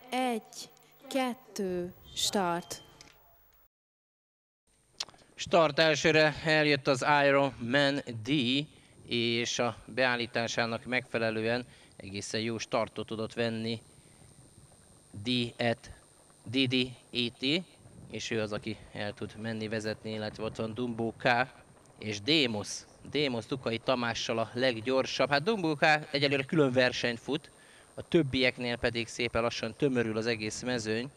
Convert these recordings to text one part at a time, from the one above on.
1, 2, start! Start elsőre eljött az Iron Man D, és a beállításának megfelelően egészen jó startot tudott venni DD-ET, és ő az, aki el tud menni vezetni, illetve ott van Dumbo K és Démosz Dukai Tamással a leggyorsabb. Hát Dumbo K egyelőre külön versenyt fut, a többieknél pedig szépen lassan tömörül az egész mezőny.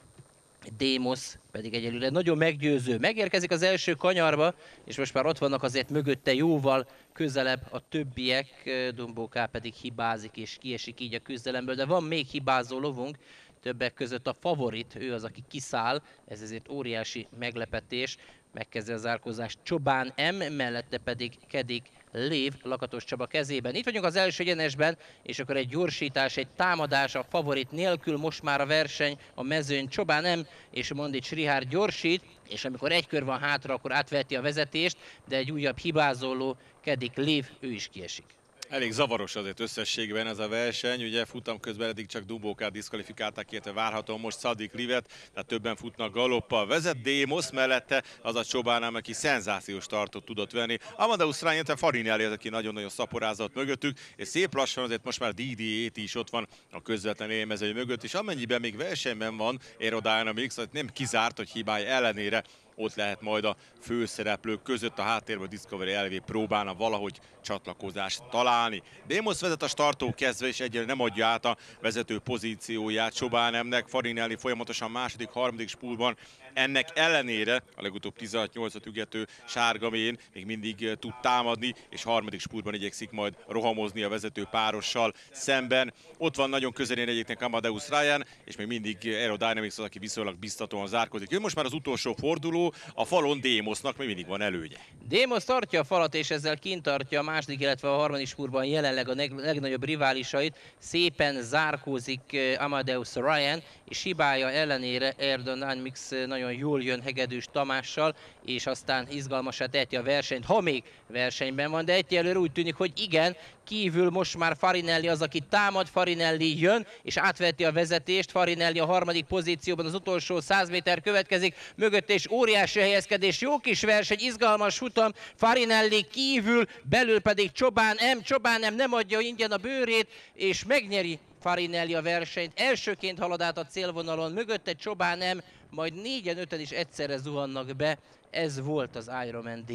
Démosz pedig egyelőre nagyon meggyőző. Megérkezik az első kanyarba, és most már ott vannak azért mögötte jóval közelebb a többiek. Dumbo K pedig hibázik és kiesik így a küzdelemből, de van még hibázó lovunk, többek között a favorit, ő az, aki kiszáll, ez ezért óriási meglepetés. Megkezdi a zárkózást Csobán M, mellette pedig Kedik Lév Lakatos Csaba kezében. Itt vagyunk az első egyenesben, és akkor egy gyorsítás, egy támadás a favorit nélkül. Most már a verseny a mezőn. Csobán M és Mondics Rihárd gyorsít, és amikor egy kör van hátra, akkor átveheti a vezetést, de egy újabb hibázoló, Kedik Lév, ő is kiesik. Elég zavaros azért összességben ez a verseny, ugye futam közben eddig csak Dumbo K-t diszkvalifikálták, illetve várhatóan most Szadik Livet, tehát többen futnak galoppal. Vezet Démosz, mellette az a Csobán, aki szenzációs startot tudott venni. Amadeus Ryan, illetve Farinelli az, aki nagyon-nagyon szaporázott mögöttük, és szép lassan azért most már DD-ET is ott van a közvetlen élmezőny mögött, és amennyiben még versenyben van Aerodynamics, nem kizárt, hogy hibája ellenére ott lehet majd a főszereplők között a háttérben Discovery LV próbálna valahogy csatlakozást találni. Démosz vezet a starttól kezdve, és egyelőre nem adja át a vezető pozícióját Csobán M-nek. Farinelli folyamatosan második, harmadik spúrban. Ennek ellenére a legutóbb 16-8-at ügető Sárgamén még mindig tud támadni, és harmadik spúrban igyekszik majd rohamozni a vezető párossal szemben. Ott van nagyon közelén egyébként Amadeus Ryan, és még mindig Aerodynamics az, aki viszonylag biztatóan zárkozik. Jön most már az utolsó forduló, a falon Démosznak még mindig van előnye. Démosz tartja a falat, és ezzel kint tartja a második, illetve a harmadik spúrban jelenleg a legnagyobb riválisait. Szépen zárkózik Amadeus Ryan, és hibája ellenére Aerodynamics nagyon jól jön Hegedűs Tamással, és aztán izgalmasá teheti a versenyt, ha még versenyben van, de egyelőre úgy tűnik, hogy igen, kívül most már Farinelli az, aki támad, Farinelli jön, és átveti a vezetést. Farinelli a harmadik pozícióban, az utolsó 100 méter következik, mögött és óriási helyezkedés, jó kis verseny, izgalmas futam, Farinelli kívül, belül pedig Csobán M nem adja ingyen a bőrét, és megnyeri Farinelli a versenyt. Elsőként halad át a célvonalon, mögötte Csobán M, majd 4-5-en is egyszerre zuhannak be. Ez volt az Ironman D.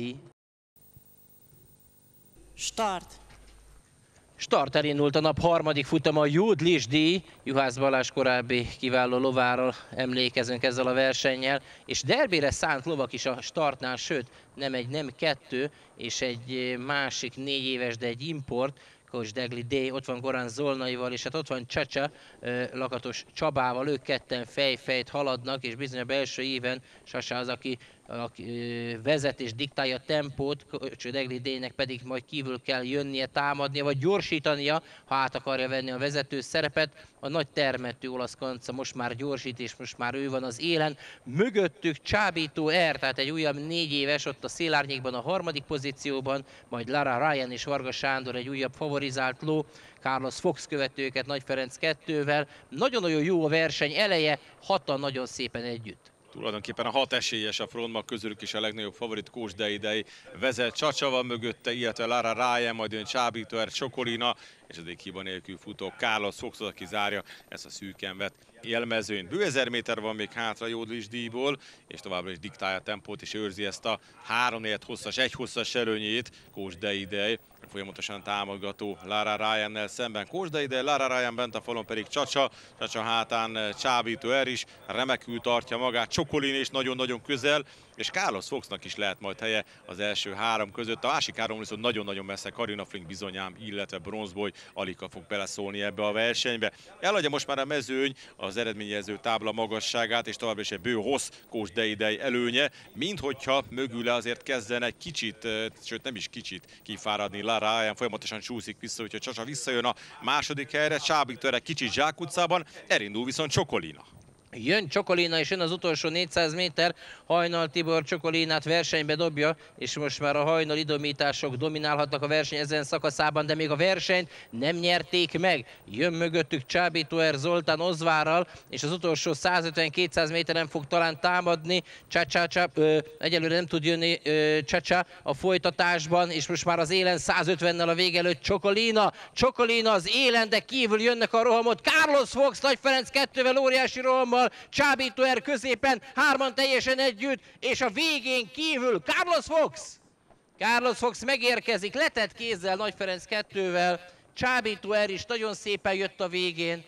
Start! Start elindult a nap harmadik futama, a Jódlis díj. Juhász Balázs korábbi kiváló lováról emlékezünk ezzel a versennyel, és derbére szánt lovak is a startnál, sőt nem egy, nem kettő, és egy másik 4 éves, de egy import, Coach Degli D, ott van Gorán Zolnaival, és hát ott van Csacsa, Lakatos Csabával, ők ketten fejt haladnak, és bizony a belső éven Sasa az, aki vezet és diktálja a tempót, Coach Degli D-nek pedig majd kívül kell jönnie, támadnia, vagy gyorsítania, ha át akarja venni a vezető szerepet. A nagy termetű olasz kanca most már gyorsít, és most már ő van az élen. Mögöttük Csábító R, tehát egy újabb 4 éves, ott a szélárnyékban a harmadik pozícióban, majd Lara Ryan és Varga Sándor egy újabb favorizált ló, Carlos Fox követőket Nagy Ferenc 2-vel. Nagyon-nagyon jó a verseny eleje, hatan nagyon szépen együtt. Tulajdonképpen a 6 esélyes a frontban, közülük is a legnagyobb favorit Kós Deidei vezet. Csacsa van mögötte, illetve Lara Ryan, majd jön Csábító R, Csokolina, és az egyik hiba nélkül futó Carlos Fox, aki zárja ezt a szűken vett élmezőnyt. Bő 1000 méter van még hátra Jódlis díjból, és továbbra is diktálja a tempót, és őrzi ezt a 3-4 hosszas, 1 hosszas előnyét Kós Deidei, folyamatosan támogató Lara Ryannel szemben. Kós Deidei, Lara Ryan bent a falon pedig Csacsa hátán Csábító R is remekül tartja magát, Csokolin is nagyon-nagyon közel, és Carlos Foxnak is lehet majd helye az első 3 között. A másik 3 viszont nagyon-nagyon messze, Karina Flink bizonyám, illetve Bronzboly Alika fog beleszólni ebbe a versenybe. Eladja most már a mezőny az eredményező tábla magasságát, és továbbra is egy bő hossz Kós Deidei előnye, minthogyha mögüle azért kezdene egy kicsit, sőt nem is kicsit kifáradni Lara Ryan, folyamatosan csúszik vissza, úgyhogy Csacsa visszajön a második helyre, Csábító egy kicsit zsákutcában, elindul viszont Csokolina. Jön Csokolina, és jön az utolsó 400 méter. Hajnal Tibor Csokolinát versenybe dobja, és most már a hajnal idomítások dominálhatnak a verseny ezen szakaszában, de még a versenyt nem nyerték meg. Jön mögöttük Csábítóer Zoltán Ozvárral, és az utolsó 150-200 méteren fog talán támadni. Egyelőre nem tud jönni Csacsa a folytatásban, és most már az élen 150-nel a vége előtt Csokolina. Csokolina az élen, de kívül jönnek a rohamot. Carlos Fox, Nagy Ferenc 2-vel óriási rohammal, Csábítóer középen, hárman teljesen együtt, és a végén kívül Carlos Fox! Carlos Fox megérkezik, letett kézzel Nagy Ferenc 2-vel, Csábítóer is nagyon szépen jött a végén.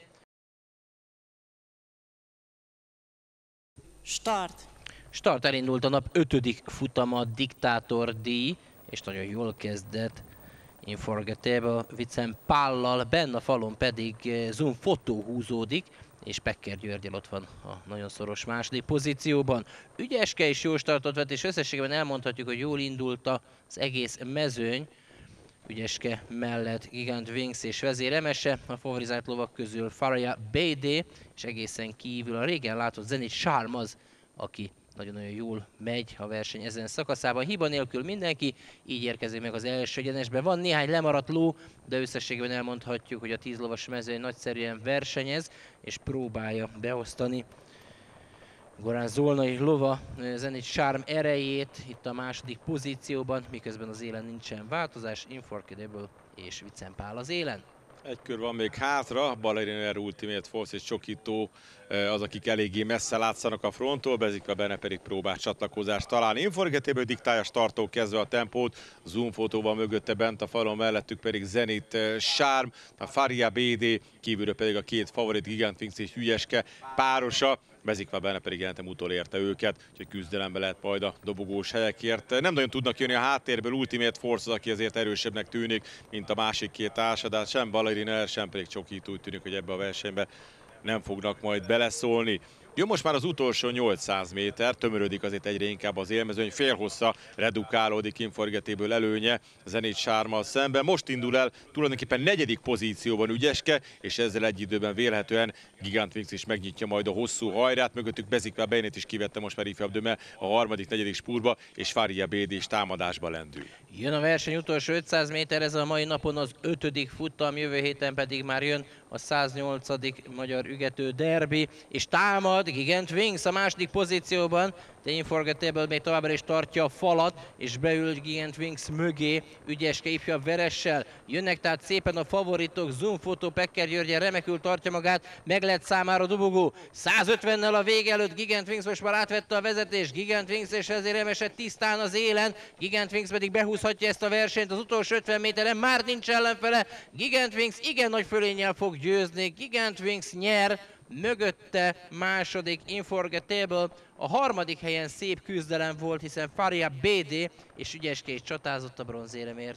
Start. Start, elindult a nap 5. futama, Diktátor díj, és nagyon jól kezdett Unforgettable Vicen Pállal, benne a falon pedig Zoom Fotó húzódik, és Pekker Györgyel ott van a nagyon szoros második pozícióban. Ügyeske is jó startot vett, és összességében elmondhatjuk, hogy jól indult az egész mezőny. Ügyeske mellett Gigant Wings és Vezér Emese, a favorizált lovak közül Faria BD, és egészen kívül a régen látott Zenit Charm az, aki nagyon-nagyon jól megy a verseny ezen szakaszában. Hiba nélkül mindenki, így érkezik meg az első egyenesbe. Van néhány lemaradt ló, de összességében elmondhatjuk, hogy a 10 lovas mezőny nagyszerűen versenyez, és próbálja beosztani Gorán Zolnai lova Zenit Charm erejét itt a második pozícióban, miközben az élen nincsen változás, Unforgettable és Vicen Pál az élen. Egy kör van még hátra, Ballerina Ultimate Force és Csokító az, akik eléggé messze látszanak a fronttól, Bezikva benne pedig próbál csatlakozást találni. Unforgettable diktálja starttól kezdve a tempót, Zoom fotóval mögötte bent a falon, mellettük pedig Zenit Charm, a Faria BD, kívülről pedig a két favorit Gigant Wings és Ügyeske párosa. Bezikva benne pedig jelentem utolérte őket, úgyhogy küzdelembe lehet majd a dobogós helyekért. Nem nagyon tudnak jönni a háttérből Ultimate Force, aki azért erősebbnek tűnik, mint a másik két társa, de sem Ballerina, sem pedig Csokító úgy tűnik, hogy ebbe a versenybe nem fognak majd beleszólni. Jön most már az utolsó 800 méter, tömörödik azért egyre inkább az élmezőny, félhossza redukálódik Unforgettable előnye Zenit Charmmal szemben. Most indul el tulajdonképpen 4. pozícióban Ügyeske, és ezzel egy időben vélhetően Gigant Wings is megnyitja majd a hosszú hajrát. Mögöttük Bezikva Bejnét is kivette most már ifjabb döme a 3.-4. spurtba, és Faria BD is támadásba lendül. Jön a verseny utolsó 500 méter, ez a mai napon az 5. futam, jövő héten pedig már jön a 108. Magyar Ügető Derby, és támad Gigant Wings a második pozícióban, de Unforgettable még továbbra is tartja a falat, és beül Gigant Wings mögé Ügyeske ifjabb Veressel. Jönnek tehát szépen a favoritok, Zoom Fotó, Pekker Györgyen remekül tartja magát, meg lett számára dobogó. 150-nel a vége előtt Gigant Wings most már átvette a vezetést, Gigant Wings és ezért Emese tisztán az élen, Gigant Wings pedig behúzhatja ezt a versenyt, az utolsó 50 méteren már nincs ellenfele, Gigant Wings igen nagy fölénnyel fog győzni, Gigant Wings nyer, mögötte második Unforgettable, a 3. helyen szép küzdelem volt, hiszen Faria BD és Ügyeske is csatázott a bronzéremért.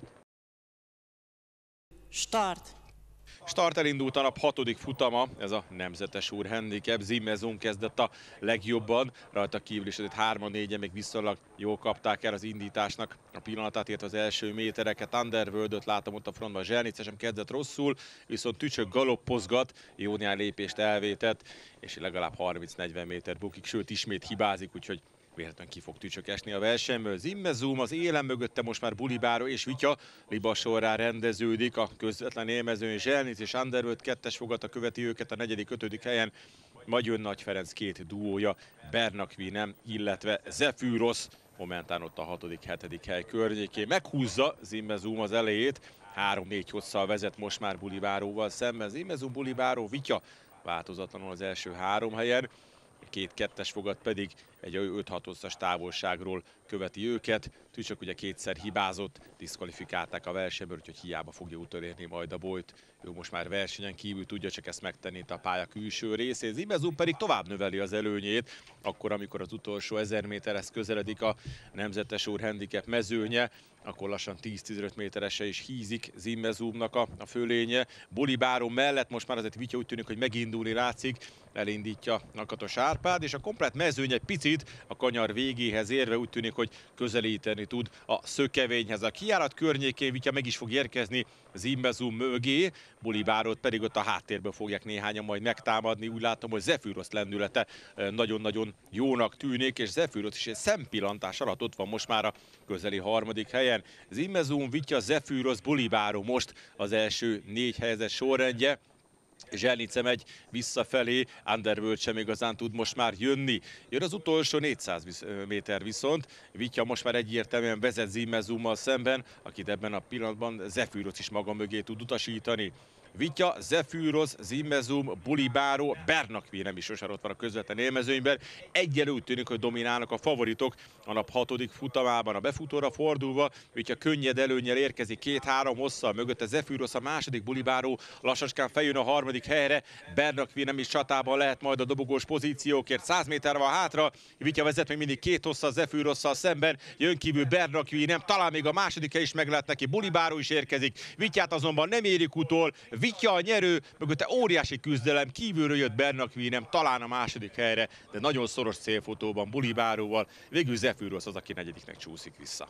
Start. Start, elindult a nap 6. futama, ez a nemzetes úr handicap. Zimmezon kezdett a legjobban, rajta kívül is azért 3-4-en még viszonylag jól kapták el az indításnak a pillanatát, illetve az első métereket. Underworld-öt látom ott a frontban, Zselnice sem kezdett rosszul, viszont Tücsök galoppozgat, jó néhány lépést elvétett, és legalább 30-40 méter bukik, sőt ismét hibázik, úgyhogy véletlenül ki fog Tücsök esni a versenyből. Zimmezum az élen mögötte most már Bulibáró és Vitya libasorrá rendeződik. A közvetlen élmezőn Zselnic és Underworld 2-es fogata követi őket a 4.-5. helyen. Majd jön Nagy Ferenc két duója, Bernakvinem, illetve Zephyros, momentán ott a 6.-7. hely környékén. Meghúzza Zimmezum az elejét, 3-4 hosszal vezet most már Bulibáróval szemben. Zimmezum, Bulibáró, Vitya változatlanul az első 3 helyen. Két 2-es fogat pedig egy 5-6 hosszas távolságról követi őket. Tücsök ugye kétszer hibázott, diszkvalifikálták a versenyből, úgyhogy hiába fogja utolérni majd a bolyt. Ő most már versenyen kívül tudja csak ezt megtenni itt a pálya külső részén. Zimmezum pedig tovább növeli az előnyét, akkor amikor az utolsó 1000 méterhez közeledik a nemzetes úr handicap mezőnye. akkor lassan 10-15 méteresre is hízik Zimmezumnak a fölénye. Bulibáró mellett most már azért Vitya úgy tűnik, hogy megindulni látszik, elindítja Lakatos Árpád, és a komplett mezőny egy picit a kanyar végéhez érve úgy tűnik, hogy közelíteni tud a szökevényhez. A kijárat környékén Vitya meg is fog érkezni Zimmezum mögé, Bulibárót pedig ott a háttérből fogják néhányan majd megtámadni. Úgy látom, hogy Zephyrus lendülete nagyon-nagyon jónak tűnik, és Zephyrus is egy szempillantás alatt ott van most már a közeli harmadik helyen. Zimmezum, Vitya, Zephyrus, Bulibáró most az első 4 helyezett sorrendje. Zselnice megy visszafelé, Underworld sem igazán tud most már jönni. Jön az utolsó 400 méter viszont, Vitya most már egyértelműen vezet Zimmezummal szemben, akit ebben a pillanatban Zephyrus is maga mögé tud utasítani. Vitya, Zephyrus, Zimmezum, Bulibáró, Bernakvi nem is sosem ott van a közvetlen élmezőnyben. Egyelő úgy tűnik, hogy dominálnak a favoritok a nap 6. futamában. A befutóra fordulva Vitya könnyed előnnyel érkezik 2-3 hosszal, mögötte Zephyrus a második, Bulibáró lassaskán feljön a harmadik helyre. Bernakvi nem is csatában lehet majd a dobogós pozíciókért. 100 méter van hátra, Vitya vezet még mindig 2 hosszal Zephyrusszal szemben, jön kívül Bernakvi, nem, talán még a második hely is meg lehet neki, Bulibáró is érkezik, Vityát azonban nem érik utol. Vitya a nyerő, mögötte óriási küzdelem, kívülről jött Bernakvi, nem talán a második helyre, de nagyon szoros célfotóban Bulibáróval. Végül Zephyrus az, aki negyediknek csúszik vissza.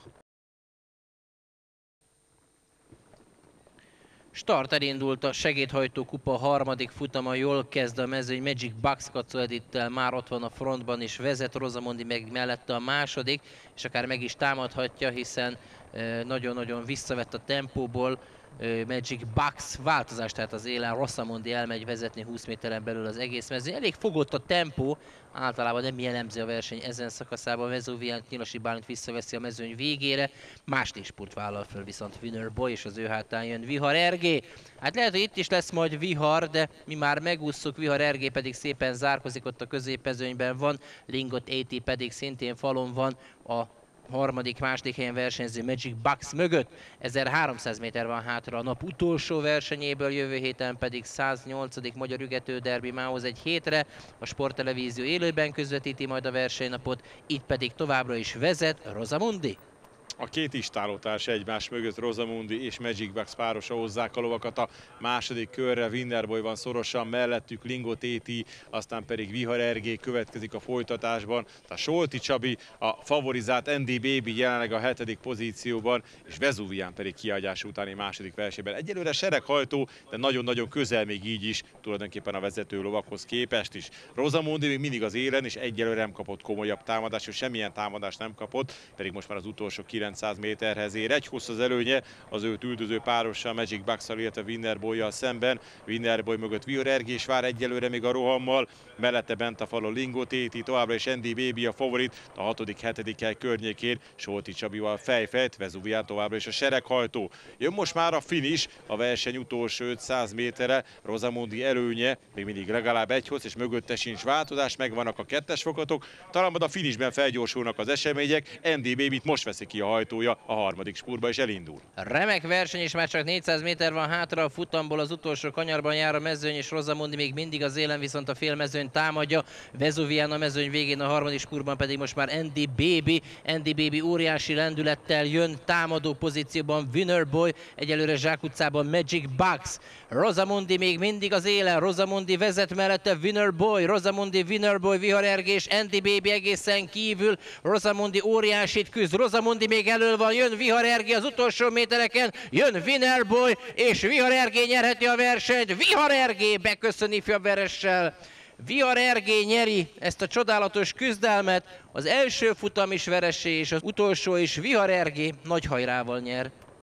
Start elindult a segédhajtó kupa harmadik futama, jól kezd a mezőny, Magic Bucks Kaco Edittel már ott van a frontban és vezet, Rosamondi meg mellette a második, és akár meg is támadhatja, hiszen nagyon-nagyon visszavett a tempóból. Magic Bucks változás, tehát az élen Rosamondi elmegy vezetni 20 méteren belül az egész mezőny. Elég fogott a tempó, általában nem jellemző a verseny ezen szakaszában. Vezuvián Nyilasi Bálint visszaveszi a mezőny végére, más nézspurt vállal föl viszont Winner Boy, és az ő hátán jön Vihar Ergé. Hát lehet, hogy itt is lesz majd vihar, de mi már megússzuk, Vihar Ergé pedig szépen zárkozik, ott a középmezőnyben van, Lingot AT pedig szintén falon van a második helyen versenyző Magic Bucks mögött. 1300 méter van hátra a nap utolsó versenyéből, jövő héten pedig 108. Magyar Ügető Derby mához egy hétre. A Sporttelevízió élőben közvetíti majd a versenynapot, itt pedig továbbra is vezet Rosamondi. A két istálótárs egymás mögött, Rosamondi és Magic Bucks párosa hozzák a lovakat a második körre. Winner Boy van szorosan mellettük, Lingot Téti, aztán pedig Vihar Ergé következik a folytatásban. A Solti Csabi a favorizált, Andy Baby jelenleg a 7. pozícióban, és Vezuvián pedig kiadás utáni második versenyben. Egyelőre sereghajtó, de nagyon-nagyon közel még így is, tulajdonképpen a vezető lovakhoz képest is. Rosamondi még mindig az élen, és egyelőre nem kapott komolyabb támadást, és semmilyen támadást nem kapott, pedig most már az utolsó 900 méterhez ér. Egy hossz az előnye az őt üldöző párossal, Magic Bucks-szal, illetve Winner Boy-jal szemben. Winner Boy mögött Vihar Ergé is vár egyelőre még a rohammal, mellette bent a falon Lingot Téti, továbbra is Andy Baby a favorit, a 6.-7. hely környékén Solti Csabival fejfejt, Vezuvián továbbra is a sereghajtó. Jön most már a finish, a verseny utolsó 500 métere, Rosamondi előnye, még mindig legalább egy hossz, és mögötte sincs változás, megvannak a kettes fokatok, talán majd a finishben felgyorsulnak az események, Andy Babyt most veszi ki a hajtója a harmadik spurtba, és elindul. Remek verseny, és már csak 400 méter van hátra a futamból, az utolsó kanyarban jár a mezőny, és Rosamondi még mindig az élen, viszont a félmezőny támadja. Vezuvián a mezőny végén, a harmadik spurtban pedig most már Andy Baby. Andy Baby óriási lendülettel jön támadó pozícióban, Winner Boy, egyelőre zsákutcában Magic Bucks. Rosamondi még mindig az élen, Rosamondi vezet mellette Winner Boy, Rosamondi, Winner Boy, Vihar Ergé és Andy Baby egészen kívül. Rosamondi óriásit küzd, Rosamondi még elől van, jön Vihar Ergé az utolsó métereken, jön Winner Boy, és Vihar Ergé nyerheti a versenyt. Vihar Ergé beköszöni Fjaveressel. Vihar Ergé nyeri ezt a csodálatos küzdelmet, az első futam is veresé, és az utolsó is Vihar Ergé nagy hajrával nyer.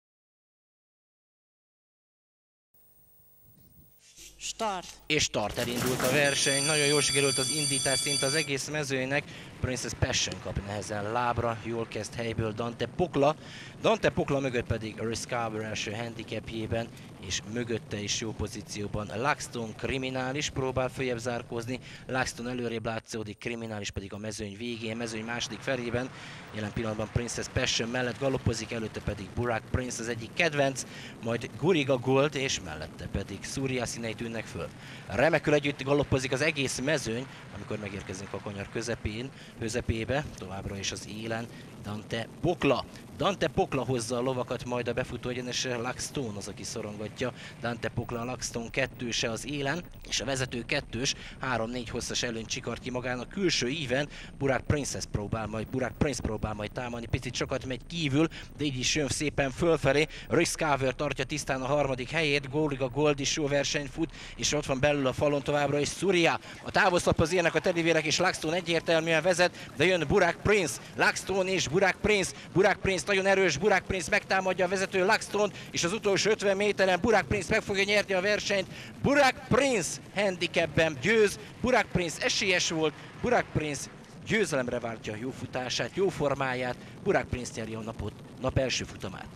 Start. És start, elindult a verseny, nagyon jól sikerült az indítás szinte az egész mezőnynek. Princess Passion kap nehezen lábra, jól kezd helyből Dante Pokla. Dante Pokla mögött pedig Riscover első handicapjében, és mögötte is jó pozícióban Laxton Kriminális próbál följebb zárkózni. Laxton előrébb látszódik, Kriminális pedig a mezőny végén, mezőny második felében. Jelen pillanatban Princess Passion mellett galoppozik, előtte pedig Burak Prince az egyik kedvenc, majd Guriga Gold, és mellette pedig Surya Színeit tűnnek föl. Remekül együtt galoppozik az egész mezőny, amikor megérkezünk a kanyar közepébe, továbbra is az élen Dante Pokla. Dante Pokla hozza a lovakat, majd a befutó egyenesre Luckstone az, aki szorongatja. Dante Pokla, Luckstone kettőse az élen, és a vezető kettős 3-4 hosszas előnyt csikart ki magának külső íven. Burak Prince próbál majd támadni, picit sokat megy kívül, de így is jön szépen fölfelé. Risk tartja tisztán a harmadik helyét, Góliga Gold is jó versenyt fut, és ott van belül a falon továbbra is Surya. A távolszlap az ilyenek a tedivérek, és Luckstone egyértelműen vezet, de jön Burak Prince, Luckstone és Burak Prince nagyon erős, Burak Prince megtámadja a vezető Luckstone-t, és az utolsó 50 méteren Burak Prince meg fogja nyerni a versenyt. Burak Prince handicapben győz, Burak Prince esélyes volt, Burak Prince győzelemre váltja jó futását, jó formáját, Burak Prince nyeri a nap első futamát.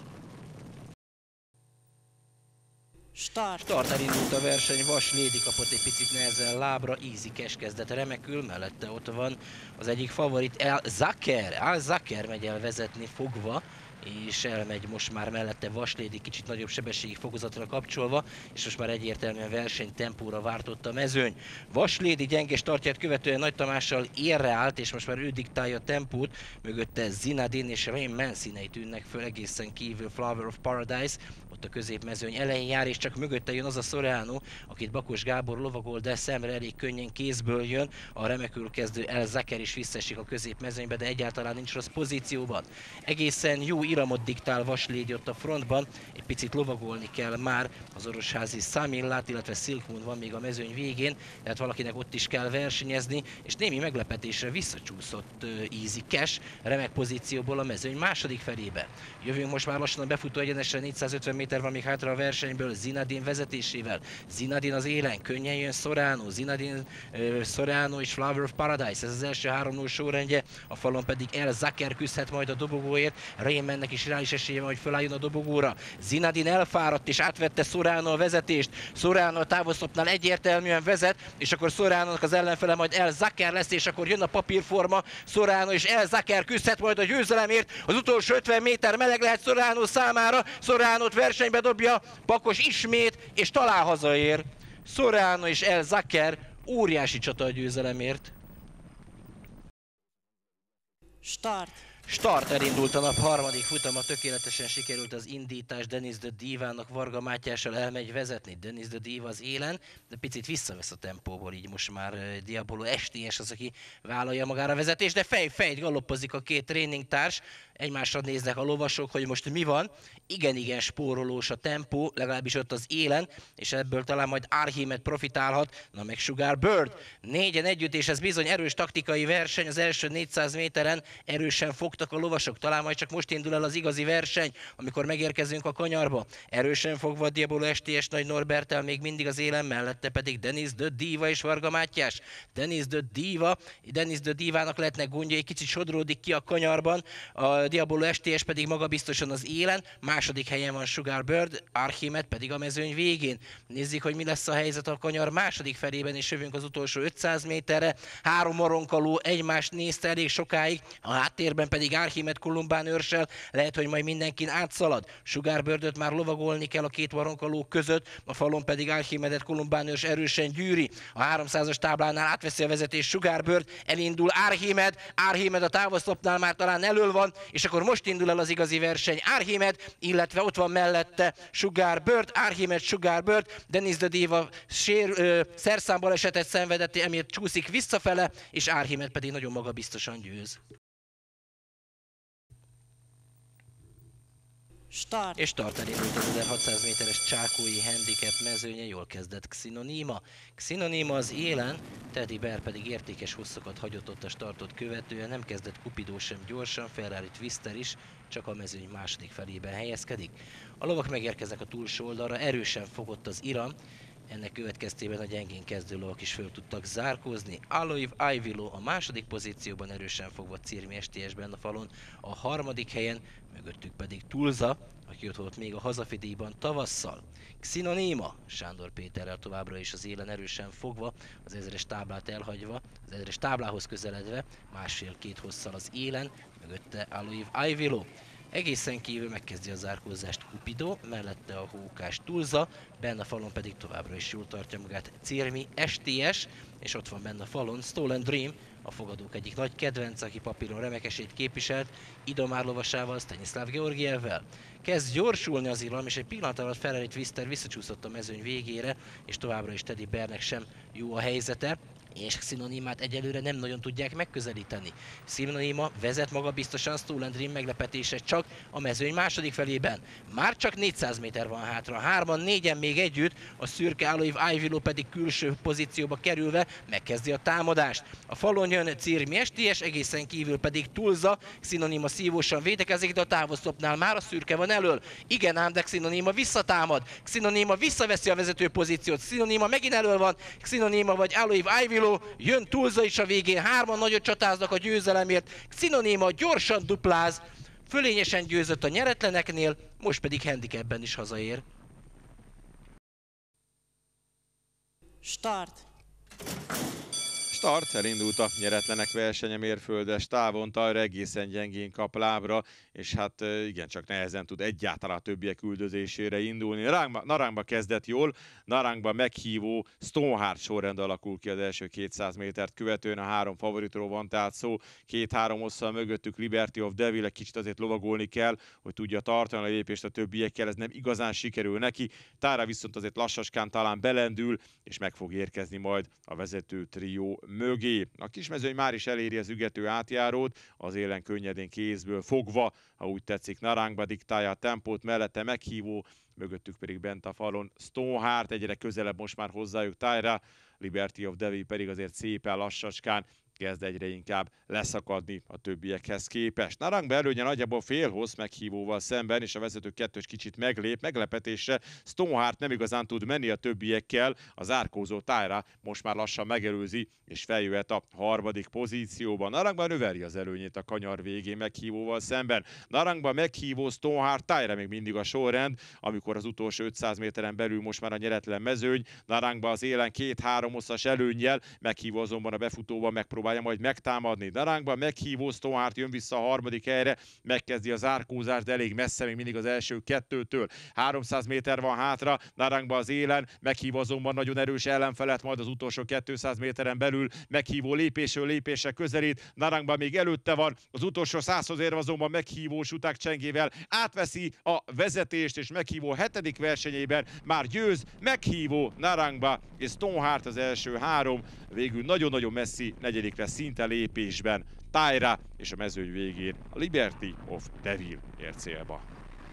Start. Elindult a verseny, Vas Lady kapott egy picit nehezen lábra, Easy Cash kezdett remekül, mellette ott van az egyik favorit, El Zaker megy el vezetni fogva, és elmegy most már mellette Vas Lady kicsit nagyobb sebességi fokozatra kapcsolva, és most már egyértelműen versenytempóra váltott a mezőny. Vas Lady gyenge startját követően Nagy Tamással érre állt, és most már ő diktálja a tempót, mögötte Zinedine és Rain Man színei tűnnek föl, egészen kívül Flower of Paradise, ott a középmezőny elején jár, és csak mögötte jön az a Soriano, akit Bakos Gábor lovagol, de szemre elég könnyen kézből jön. A remekül kezdő El Zaker is visszaesik a középmezőnybe, de egyáltalán nincs rossz pozícióban. Egészen jó iramot diktál Vas Lady ott a frontban, egy picit lovagolni kell már az orosházi Samillát, illetve Silk Moon van még a mezőny végén, tehát valakinek ott is kell versenyezni, és némi meglepetésre visszacsúszott Easy Cash remek pozícióból a mezőny második felébe. Jövünk most már lassan a befutó egyenesre, 450 méter van még hátra a versenyből, Zinedine vezetésével. Zinedine az élen, könnyen jön Soriano, Soriano és Flower of Paradise, ez az első 3-0 sorrendje, a falon pedig El Zaker küzdhet majd a dobogóért, Raymondnek is reális esélye van, hogy fölálljon a dobogóra. Zinedine elfáradt és átvette Soriano a vezetést, Soriano a távolszlopnál egyértelműen vezet, és akkor Sorianónak az ellenfele majd El Zaker lesz, és akkor jön a papírforma, Soriano és El Zaker küzdhet majd a győzelemért, az utolsó 50 méter meleg lehet Soriano számára, Sorianót versenybe dobja Bakos ismét, és talán hazaér. Soriano és El Zaker, óriási csata a győzelemért. Start, elindult a nap harmadik futama, tökéletesen sikerült az indítás, Denis the Divának, Varga Mátyással elmegy vezetni, Denis the Diva az élen, de picit visszavesz a tempóból, így most már Diabolo STS az, aki vállalja magára a vezetést, de fejt galoppozik a két tréningtárs, egymásra néznek a lovasok, hogy most mi van. Igen spórolós a tempó, legalábbis ott az élen, és ebből talán majd Archimed profitálhat, na meg Sugar Bird. Négyen együtt, és ez bizony erős taktikai verseny, az első 400 méteren erősen fogtak a lovasok, talán majd csak most indul el az igazi verseny, amikor megérkezünk a kanyarba. Erősen fogva a Diabolo STS Nagy Norberttel még mindig az élen, mellette pedig Denis the Diva és Varga Mátyás. Denis the Divának lehetnek gondjai, kicsit sodródik ki a kanyarban, a Diabolo STS pedig magabiztosan az élen, második helyen van Sugar Bird, Archimed pedig a mezőny végén. Nézzük, hogy mi lesz a helyzet a kanyar második felében, és jövünk az utolsó 500 méterre. Három maronkaló egymást nézte elég sokáig, a háttérben pedig Archimed Kolumbán őrssel, lehet, hogy majd mindenkin átszalad. Sugar Birdöt már lovagolni kell a két maronkaló között, a falon pedig Archimedet Kolumbán őrs erősen gyűri. A 300-as táblánál átveszi a vezetés Sugar Bird, elindul Archimed a távolszlopnál már talán elől van, és akkor most indul el az igazi verseny. Archimed, illetve ott van mellette Sugar Bird, Archimed, Sugar Bird, Denis the Diva szerszámbalesetet szenvedett, emiatt csúszik visszafele, és Archimed pedig nagyon magabiztosan győz. És start elindult az 1600 méteres csákói handicap mezőnye, jól kezdett Xinonima az élen, Teddy Bear pedig értékes hosszokat hagyott ott a startot követően, nem kezdett Cupido sem gyorsan, Ferrari Twister is, csak a mezőny második felében helyezkedik. A lovak megérkeznek a túlsó oldalra, erősen fogott az iram, ennek következtében a gyengén kezdő lovak is föl tudtak zárkózni. Aloiv Ivilo a második pozícióban, erősen fogva Cirmi STS-ben a falon, a harmadik helyen, mögöttük pedig Tulza, aki ott volt még a hazafidíjban tavasszal. Xinonima, Sándor Péterrel továbbra is az élen erősen fogva, az 1000-es táblát elhagyva, az 1000-es táblához közeledve, másfél-két hosszal az élen, mögötte Aloiv Ivilo. Egészen kívül megkezdi a zárkózást Cupido, mellette a Hókás Tulza, benne a falon pedig továbbra is jól tartja magát Cirmi STS, és ott van benne a falon Stolen Dream, a fogadók egyik nagy kedvenc, aki papíron remekesét képviselt, Idomár lovasával, Stanislav Georgievvel. Kezd gyorsulni az iram, és egy pillanat alatt Ferrari Twister visszacsúszott a mezőny végére, és továbbra is Teddy Bearnek sem jó a helyzete, és Xinonimát egyelőre nem nagyon tudják megközelíteni. Xinonima vezet magabiztosan, Stolen Dream meglepetése csak a mezőny második felében. Már csak 400 méter van hátra, hárman, négyen még együtt, a szürke Aloiv Ivilo pedig külső pozícióba kerülve megkezdi a támadást. A falon jön Cirmi STS, egészen kívül pedig Tulza, Xinonima szívósan védekezik, de a távoszlopnál már a szürke van elől. Igen ám, de Xinonima visszatámad, Xinonima visszaveszi a vezető pozíciót, Xinonima megint elől van, Xinonima vagy Aloiv Ivilo, jön Tulza is a végén, hárman nagyot csatáznak a győzelemért, Xinonima gyorsan dupláz, fölényesen győzött a nyeretleneknél, most pedig handicapben is hazaér. Start. Start, elindult a nyeretlenek versenye mérföldes távon, Tajra egészen gyengén kap lábra, és hát igen, csak nehezen tud egyáltalán a többiek üldözésére indulni. Narangba kezdett jól, Narangba meghívó Stoneheart sorrend alakul ki az első 200 métert követően, a három favoritról van tehát szó, 2-3 hosszal mögöttük Liberty of Devil, egy kicsit azért lovagolni kell, hogy tudja tartani a lépést a többiekkel, ez nem igazán sikerül neki, Tajra viszont azért lassaskán talán belendül, és meg fog érkezni majd a vezető trió mögé. A kismezőny már is eléri az ügető átjárót, az élen könnyedén kézből fogva, ha úgy tetszik, Narangba diktálja a tempót, mellette meghívó, mögöttük pedig bent a falon Stoneheart, egyre közelebb most már hozzájuk Tajra, Liberty of Devil pedig azért szépen lassacskán kezd egyre inkább leszakadni a többiekhez képest. Narangba előnye nagyjából félhossz meghívóval szemben, és a vezető kettős kicsit meglép, meglepetésre Stoneheart nem igazán tud menni a többiekkel, az árkózó Tajra most már lassan megelőzi, és feljöhet a harmadik pozícióban. Narangba növeli az előnyét a kanyar végén meghívóval szemben. Narangba meghívó Stoneheart, Tajra még mindig a sorrend, amikor az utolsó 500 méteren belül most már a nyeretlen mezőny. Narangba az élen 2-3 hosszas előnnyel, meghívó azonban a befutóban megpróbálja majd megtámadni. Narangba meghívó Stoneheart jön vissza a harmadik helyre, megkezdi az árkózást, de elég messze még mindig az első kettőtől. 300 méter van hátra, Narangba az élen, meghívó azonban nagyon erős ellenfelet majd az utolsó 200 méteren belül, meghívó lépésről lépésre közelít, Narangba még előtte van, az utolsó 100-hoz érve azonban meghívó Suták csengével átveszi a vezetést, és meghívó 7. versenyében már győz, meghívó Narangba és Stoneheart az első három, végül nagyon-nagyon messzi negyedikre szinte lépésben Tajra, és a mezőny végén a Liberty of Devil ér célba.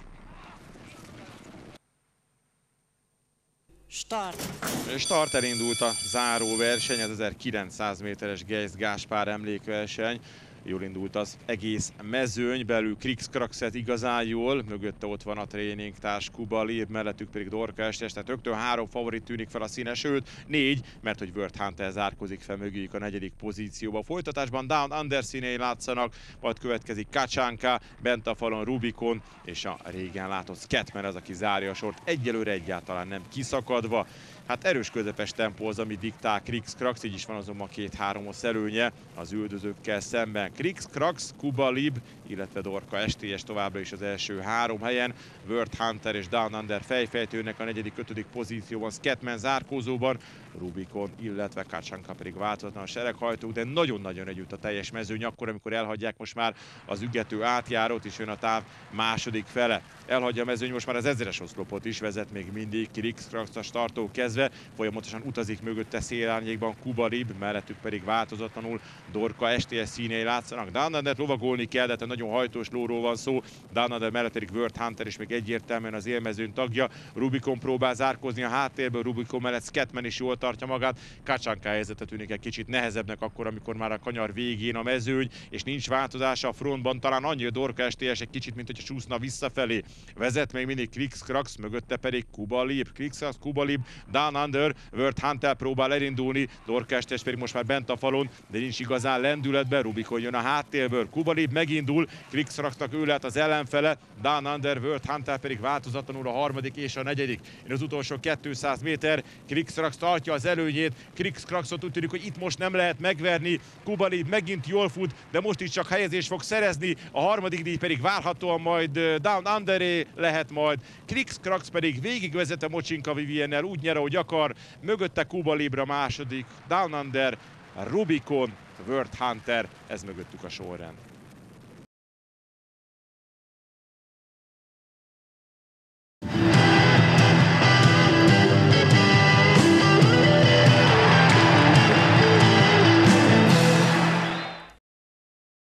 Start, elindult a záró verseny, az 1900 méteres Geist Gáspár emlékverseny. Jól indult az egész mezőny, belül Krix-Kraxet igazán jól, mögötte ott van a tréningtárs Kuba Lieb, mellettük pedig Dorka STS, tehát rögtön 3 favorit tűnik fel a színe, sőt 4, mert hogy World Hunter zárkozik fel mögéjük a 4. pozícióba. A folytatásban Down Under színei látszanak, majd következik Kacsanka, bent a falon Rubicon, és a régen látott Scatman az, aki zárja a sort, egyelőre egyáltalán nem kiszakadva. Hát erős közepes tempó az, ami diktál Krix-Krax, így is van azonban 2-3-os előnye az üldözőkkel szemben. Krix-Krax, Kuba Lieb, illetve Dorka STS továbbra is az első 3 helyen. World Hunter és Down Under fejfejtőnek a 4.-5. pozícióban, Scatman zárkózóban, Rubicon, illetve Kacsanka pedig változatlan a sereghajtók, de nagyon-nagyon együtt a teljes mezőny, akkor, amikor elhagyják most már az ügető átjárót, és jön a táv második fele. Elhagyja a mezőny most már az 1000-es oszlopot is, vezet még mindig Krix-Krax a starttól kezdve, folyamatosan utazik mögötte szélárnyékban Kuba Lieb, mellettük pedig változatlanul Dorka STS színei látszanak. Down Under lovagolni kell, de nagyon hajtós lóról van szó, Down Under mellett pedig World Hunter is még egyértelműen az élmezőny tagja. Rubicon próbál zárkozni a háttérből, Rubicon mellett Scatman is jól tartja magát, Kacsanka helyzete tűnik egy kicsit nehezebbnek akkor, amikor már a kanyar végén a mezőny, és nincs változása a frontban, talán annyi a Dorka STS egy kicsit, mint hogyha csúszna visszafelé. Vezet még mindig Krix-Krax, mögötte pedig Kuba Lieb. Krix-Krax, Kuba Lieb, Down Under, World Hunter próbál elindulni, Dorka STS pedig most már bent a falon, de nincs igazán lendületben, Rubicon jön a háttérből, Kuba Lieb megindul, Krix-Kraxnak ő lehet az ellenfele, Down Under, World Hunter pedig változatlanul a harmadik és a negyedik. Az utolsó 200 méter, Krix-Krax tartja az előnyét. Krix Kraxot úgy tűnik, hogy itt most nem lehet megverni. Kubalib megint jól fut, de most is csak helyezést fog szerezni. A harmadik díj pedig várhatóan majd Down Underé lehet majd. Krix Krax pedig végigvezet a Mocsinka Viviennel, úgy nyer, ahogy akar. Mögötte Kubalibra második, Down Under, Rubicon, World Hunter, ez mögöttük a sorrend.